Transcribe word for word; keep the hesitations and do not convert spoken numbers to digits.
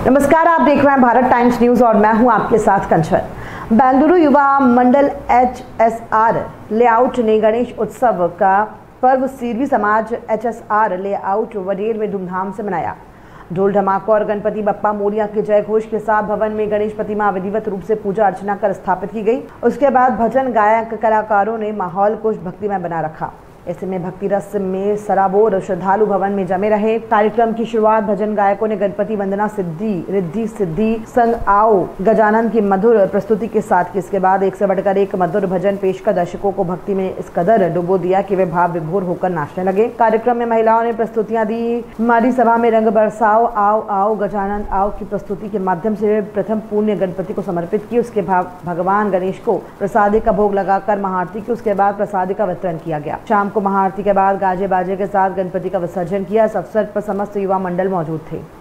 नमस्कार, आप देख रहे हैं भारत टाइम्स न्यूज और मैं हूं आपके साथ कंचन। बेंगलुरु युवा मंडल एच एस आर लेआउट ने गणेश उत्सव का पर्व सीरवी समाज एच एस आर लेआउट वडेर में धूमधाम से मनाया। ढोल ढमाकों और गणपति बप्पा मोरिया के जय घोष के साथ भवन में गणेश प्रतिमा विधिवत रूप से पूजा अर्चना कर स्थापित की गई। उसके बाद भजन गायक कलाकारों ने माहौल को भक्तिमय बना रखा। ऐसे में भक्ति रस में सराबोर श्रद्धालु भवन में जमे रहे। कार्यक्रम की शुरुआत भजन गायकों ने गणपति वंदना सिद्धि रिद्धि सिद्धि संग आओ गजानन की मधुर प्रस्तुति के साथ की। इसके बाद एक से बढ़कर एक मधुर भजन पेश कर दर्शकों को भक्ति में इस कदर डुबो दिया कि वे भाव विभोर होकर नाचने लगे। कार्यक्रम में महिलाओं ने प्रस्तुतियां दी। हमारी सभा में रंग बरसाओ आओ आओ गजानन आओ की प्रस्तुति के माध्यम से प्रथम पुण्य गणपति को समर्पित की। उसके बाद भगवान गणेश को प्रसादी का भोग लगाकर महाआरती की। उसके बाद प्रसादी का वितरण किया गया। शाम को महाआरती के बाद गाजे बाजे के साथ गणपति का विसर्जन किया। इस अवसर पर समस्त युवा मंडल मौजूद थे।